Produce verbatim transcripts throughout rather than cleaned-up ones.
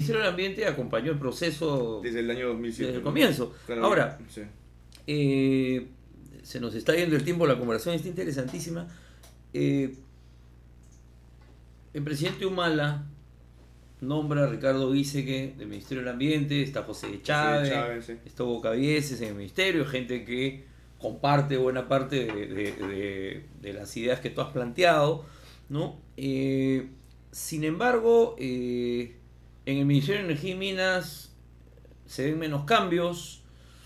Ministerio del Ambiente acompañó el proceso desde el año dos mil siete, desde el ¿no? comienzo. Claro, Ahora, sí. eh, se nos está yendo el tiempo, la conversación está interesantísima. Eh, el presidente Humala nombra a Ricardo Giesecke del Ministerio del Ambiente, está José Chávez, José Chávez, sí. está Hugo Cabieces en el Ministerio, gente que comparte buena parte de, de, de, de las ideas que tú has planteado, ¿no? Eh, sin embargo, eh, en el Ministerio de Energía y Minas se ven menos cambios,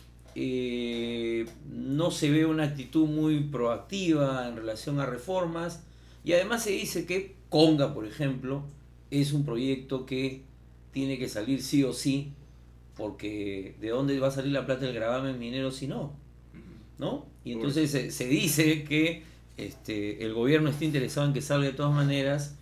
eh, no se ve una actitud muy proactiva en relación a reformas, y además se dice que Conga, por ejemplo, es un proyecto que tiene que salir sí o sí, porque ¿de dónde va a salir la plata del gravamen minero si no? ¿No? Y entonces se, se dice que este, el gobierno está interesado en que salga de todas maneras.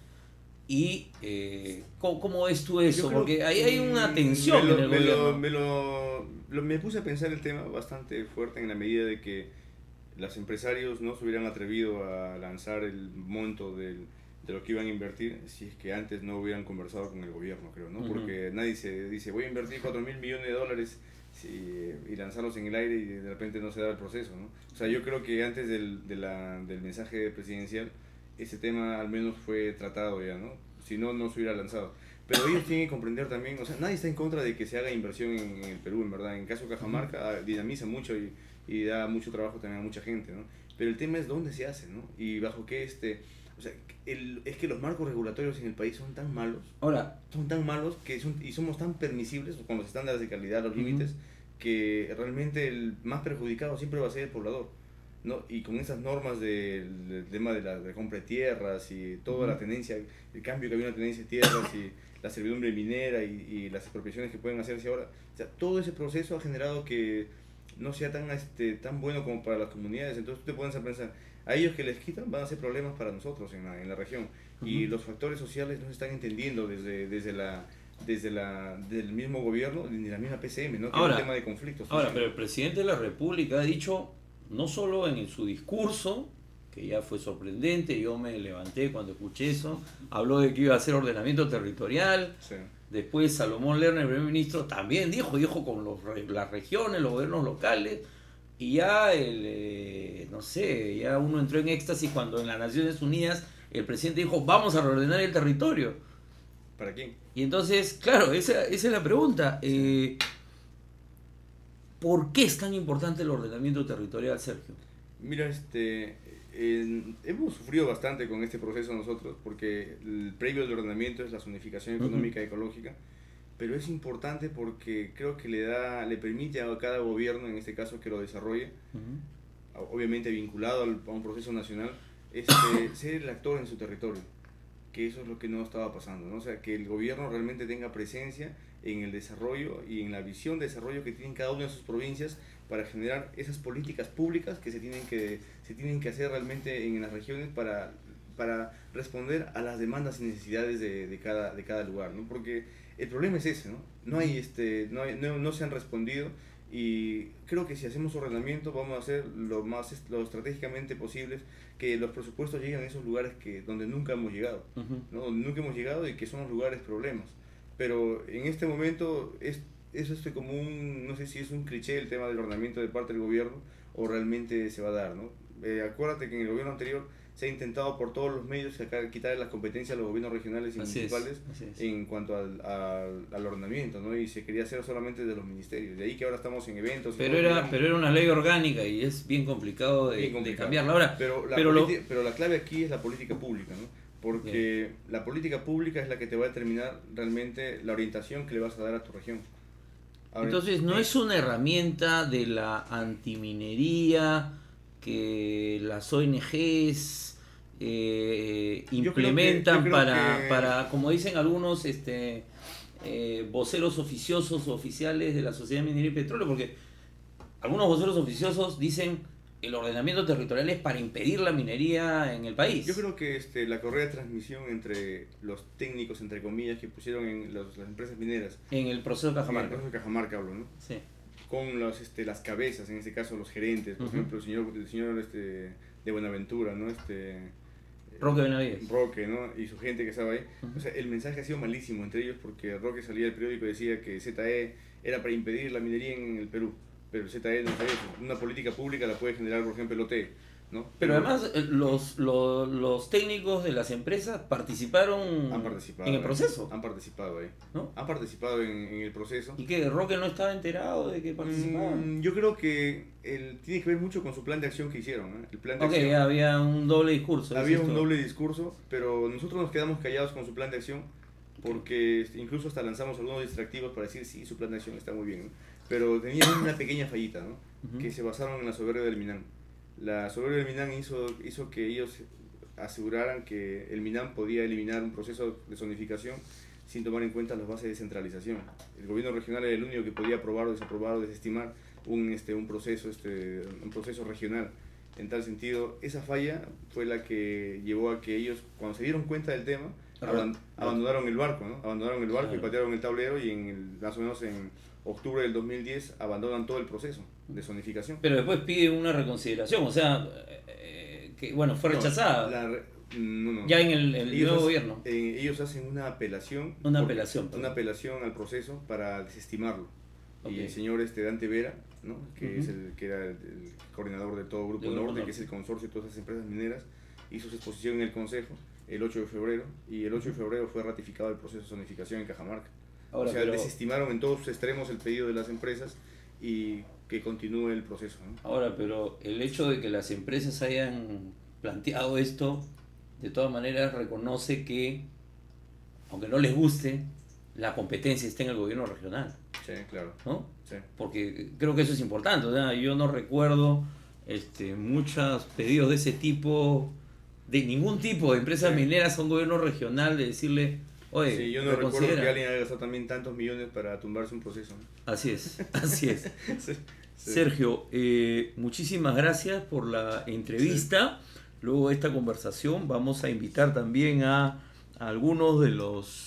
Y eh, ¿cómo, ¿cómo ves tú eso? Porque ahí hay una tensión me lo, en el me gobierno. Lo, me, lo, lo, me puse a pensar el tema bastante fuerte en la medida de que los empresarios no se hubieran atrevido a lanzar el monto del, de lo que iban a invertir si es que antes no hubieran conversado con el gobierno, creo, ¿no? Uh-huh. Porque nadie se dice, voy a invertir cuatro mil millones de dólares si, y lanzarlos en el aire y de repente no se da el proceso, ¿no? O sea, yo creo que antes del, de la, del mensaje presidencial ese tema al menos fue tratado ya, ¿no? Si no, no se hubiera lanzado. Pero ellos tienen que comprender también, o sea, nadie está en contra de que se haga inversión en, en el Perú, en verdad. En el caso de Cajamarca, dinamiza mucho y, y da mucho trabajo también a mucha gente, ¿no? Pero el tema es dónde se hace, ¿no? Y bajo qué, este... O sea, el, es que los marcos regulatorios en el país son tan malos, ahora son tan malos que son, y somos tan permisibles con los estándares de calidad, los límites, uh-huh. que realmente el más perjudicado siempre va a ser el poblador, ¿no? Y con esas normas del, del tema de la, de la compra de tierras y toda uh-huh. la tendencia, el cambio que había una tendencia de tierras y la servidumbre minera y, y las expropiaciones que pueden hacerse ahora, o sea, todo ese proceso ha generado que no sea tan, este, tan bueno como para las comunidades. Entonces tú te pones a pensar, a ellos que les quitan van a ser problemas para nosotros en la, en la región. Uh-huh. Y los factores sociales no se están entendiendo desde, desde la... desde la del mismo gobierno ni la misma P C M, ¿no? Que ahora, es un tema de conflictos. Ahora, pero el presidente de la República ha dicho, no solo en su discurso, que ya fue sorprendente, yo me levanté cuando escuché eso, habló de que iba a hacer ordenamiento territorial, sí. Después Salomón Lerner, el primer ministro, también dijo, dijo con los, las regiones, los gobiernos locales, y ya, el, eh, no sé, ya uno entró en éxtasis cuando en las Naciones Unidas el presidente dijo, vamos a reordenar el territorio. ¿Para quién? Y entonces, claro, esa, esa es la pregunta. Sí. Eh, ¿Por qué es tan importante el ordenamiento territorial, Sergio? Mira, este, eh, hemos sufrido bastante con este proceso nosotros, porque el previo del ordenamiento es la zonificación económica uh-huh. y ecológica, pero es importante porque creo que le da, le permite a cada gobierno, en este caso, que lo desarrolle, uh-huh. obviamente vinculado al, a un proceso nacional, este, ser el actor en su territorio, que eso es lo que no estaba pasando, ¿no? O sea, que el gobierno realmente tenga presencia en el desarrollo y en la visión de desarrollo que tienen cada una de sus provincias para generar esas políticas públicas que se tienen que, se tienen que hacer realmente en las regiones para, para responder a las demandas y necesidades de, de, cada, de cada lugar, ¿no? Porque el problema es ese, ¿no? No, hay, este, no, hay, no, no se han respondido, y creo que si hacemos ordenamiento vamos a hacer lo más lo estratégicamente posible, que los presupuestos lleguen a esos lugares que, donde nunca hemos llegado, uh-huh. ¿no? Donde nunca hemos llegado y que son los lugares problemas. Pero en este momento es, es este como un, no sé si es un cliché el tema del ordenamiento de parte del gobierno o realmente se va a dar, ¿no? Eh, acuérdate que en el gobierno anterior se ha intentado por todos los medios sacar, quitarle las competencias a los gobiernos regionales y así municipales es, así es. En cuanto al, al, al ordenamiento, ¿no? Y se quería hacer solamente de los ministerios, de ahí que ahora estamos en eventos. Pero, era, bien, pero era una ley orgánica y es bien complicado de, bien complicado. de cambiarla ahora. Pero la, pero, politi- lo... pero la clave aquí es la política pública, ¿no? Porque bien. La política pública es la que te va a determinar realmente la orientación que le vas a dar a tu región. Ahora, entonces, ¿no es una herramienta de la antiminería que las O N Ges eh, implementan que, para, que... para, como dicen algunos este, eh, voceros oficiosos o oficiales de la Sociedad Minera y Petróleo? Porque algunos voceros oficiosos dicen el ordenamiento territorial es para impedir la minería en el país. Yo creo que este, la correa de transmisión entre los técnicos, entre comillas, que pusieron en los, las empresas mineras. En el proceso de Cajamarca. En el proceso de Cajamarca hablo, ¿no? Sí. Con los, este, las cabezas, en este caso los gerentes, por uh-huh. ejemplo, el señor, el señor este, de Buenaventura, ¿no? Este, Roque Benavides. Roque, ¿no? Y su gente que estaba ahí. Uh-huh. O sea, el mensaje ha sido malísimo entre ellos porque Roque salía del periódico y decía que Z E era para impedir la minería en el Perú. Pero Z E no es eso. Una política pública la puede generar, por ejemplo, el O T E, ¿no? Pero además los, los, los técnicos de las empresas participaron han participado en el ahí. proceso. Han participado ahí. ¿No? Han participado en, en el proceso. ¿Y qué? ¿Roque no estaba enterado de que participaban? Mm, yo creo que el, tiene que ver mucho con su plan de acción que hicieron. ¿eh? El plan de Ok, acción, había un doble discurso. había un esto? doble discurso, pero nosotros nos quedamos callados con su plan de acción porque incluso hasta lanzamos algunos distractivos para decir sí, su plan de acción está muy bien, ¿no? Pero tenían una pequeña fallita, ¿no? Uh-huh. Que se basaron en la soberbia del Minam. La soberbia del Minam hizo, hizo que ellos aseguraran que el Minam podía eliminar un proceso de zonificación sin tomar en cuenta las bases de centralización. El gobierno regional era el único que podía aprobar o desaprobar o desestimar un, este, un, proceso, este, un proceso regional. En tal sentido, esa falla fue la que llevó a que ellos, cuando se dieron cuenta del tema, aban abandonaron el barco, ¿no? Abandonaron el barco, claro, y patearon el tablero, y en el, más o menos en octubre del dos mil diez abandonan todo el proceso de zonificación. Pero después pide una reconsideración, o sea, eh, que bueno, fue rechazada. No, la re no, no. Ya en el, el ellos nuevo hacen, gobierno. Eh, ellos hacen una apelación. Una apelación. Una apelación al proceso para desestimarlo. Okay. Y el señor este, Dante Vera, ¿no? que, uh-huh. es el, que era el, el coordinador de todo Grupo Norte, Norte, que es el consorcio de todas esas empresas mineras, hizo su exposición en el Consejo el ocho de febrero, y el ocho de febrero fue ratificado el proceso de zonificación en Cajamarca. Ahora, o sea, pero... desestimaron en todos sus extremos el pedido de las empresas y que continúe el proceso, ¿no? Ahora, pero el hecho de que las empresas hayan planteado esto, de todas maneras reconoce que, aunque no les guste, la competencia está en el gobierno regional. Sí, claro. ¿No? Sí. Porque creo que eso es importante. O sea, yo no recuerdo este, muchos pedidos de ese tipo, de ningún tipo de empresas sí. mineras a un gobierno regional, de decirle, oye, sí, yo no recuerdo que alguien haya gastado también tantos millones para tumbarse un proceso, ¿no? Así es, así es. sí, sí. Sergio, eh, muchísimas gracias por la entrevista. Sí. Luego de esta conversación vamos a invitar también a, a algunos de los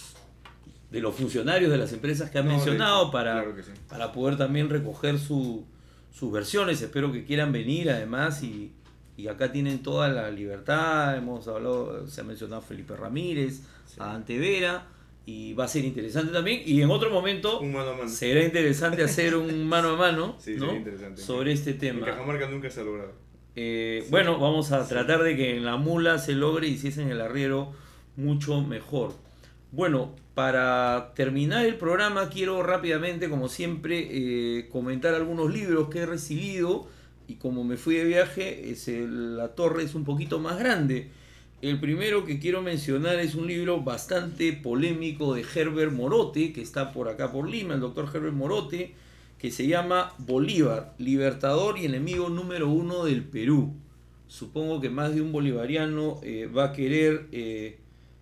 de los funcionarios de las empresas que han no, mencionado para, claro que sí. para poder también recoger su, sus versiones. Espero que quieran venir además, y, y acá tienen toda la libertad. Hemos hablado, se ha mencionado a Felipe Ramírez, sí. a Dante Vera, y va a ser interesante también. Y en otro momento un mano a mano. será interesante hacer un mano a mano sí, ¿no? sobre este tema. En Cajamarca nunca se ha logrado. Eh, sí. Bueno, vamos a sí. tratar de que en la mula se logre, y si es en el arriero, mucho mejor. Bueno, para terminar el programa quiero rápidamente, como siempre, eh, comentar algunos libros que he recibido, y como me fui de viaje, es el, la torre es un poquito más grande. El primero que quiero mencionar es un libro bastante polémico de Herbert Morote, que está por acá por Lima, el doctor Herbert Morote, que se llama Bolívar, libertador y enemigo número uno del Perú. Supongo que más de un bolivariano eh, va a querer... Eh,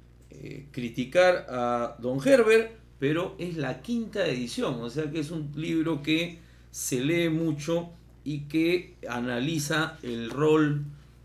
Eh, criticar a don Herbert, pero es la quinta edición, o sea que es un libro que se lee mucho y que analiza el rol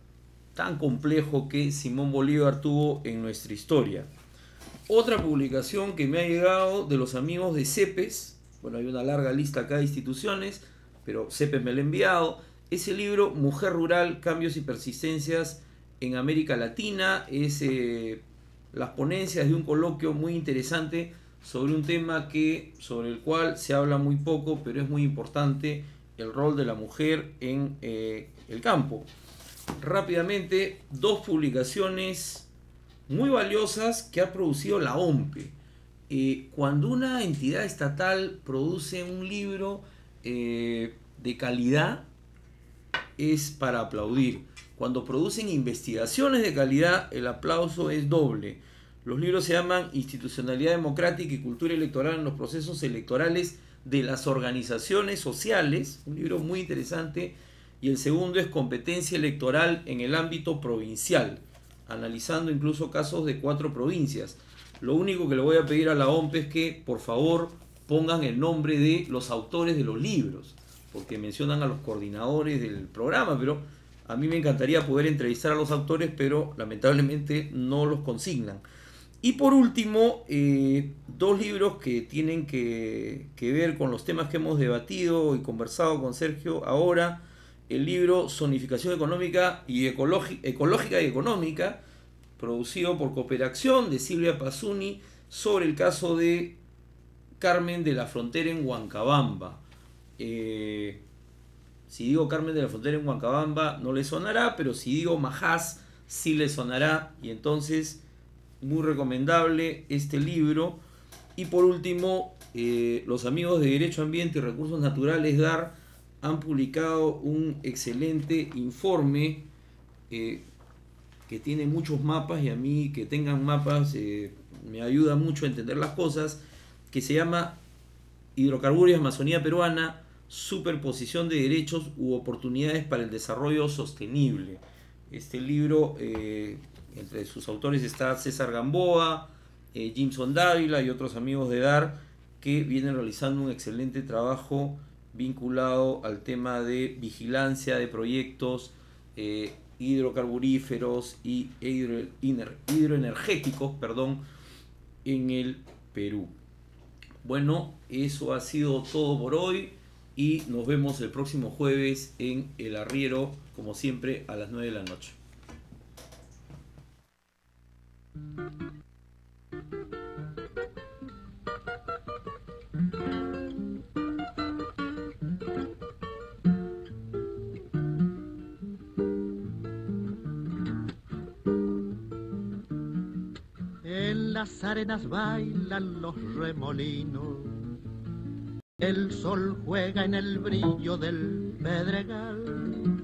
tan complejo que Simón Bolívar tuvo en nuestra historia. Otra publicación que me ha llegado de los amigos de CEPES, bueno, hay una larga lista acá de instituciones, pero CEPES me lo ha enviado, ese libro Mujer Rural, Cambios y Persistencias en América Latina. Es eh, las ponencias de un coloquio muy interesante sobre un tema que, sobre el cual se habla muy poco, pero es muy importante, el rol de la mujer en eh, el campo. Rápidamente, dos publicaciones muy valiosas que ha producido la O M P E. Eh, cuando una entidad estatal produce un libro eh, de calidad, es para aplaudir. Cuando producen investigaciones de calidad, el aplauso es doble. Los libros se llaman Institucionalidad Democrática y Cultura Electoral en los Procesos Electorales de las Organizaciones Sociales, un libro muy interesante, y el segundo es Competencia Electoral en el ámbito provincial, analizando incluso casos de cuatro provincias. Lo único que le voy a pedir a la O M P E es que, por favor, pongan el nombre de los autores de los libros, porque mencionan a los coordinadores del programa, pero a mí me encantaría poder entrevistar a los autores, pero lamentablemente no los consignan. Y por último, eh, dos libros que tienen que, que ver con los temas que hemos debatido y conversado con Sergio ahora. El libro Zonificación Económica y Ecológica y Económica, producido por Cooperación, de Silvia Pasuni, sobre el caso de Carmen de la Frontera en Huancabamba. Eh, si digo Carmen de la Frontera en Huancabamba no le sonará, pero si digo Majás sí le sonará, y entonces muy recomendable este libro. Y por último, eh, los amigos de Derecho Ambiente y Recursos Naturales D A R han publicado un excelente informe eh, que tiene muchos mapas, y a mí que tengan mapas eh, me ayuda mucho a entender las cosas, que se llama Hidrocarburos y Amazonía Peruana, superposición de derechos u oportunidades para el desarrollo sostenible. Este libro, eh, entre sus autores está César Gamboa, eh, Jimson Dávila y otros amigos de D A R que vienen realizando un excelente trabajo vinculado al tema de vigilancia de proyectos eh, hidrocarburíferos y hidro, hidroenergéticos, perdón, en el Perú. Bueno, eso ha sido todo por hoy y nos vemos el próximo jueves en El Arriero, como siempre, a las nueve de la noche. En las arenas bailan los remolinos, el sol juega en el brillo del pedregal.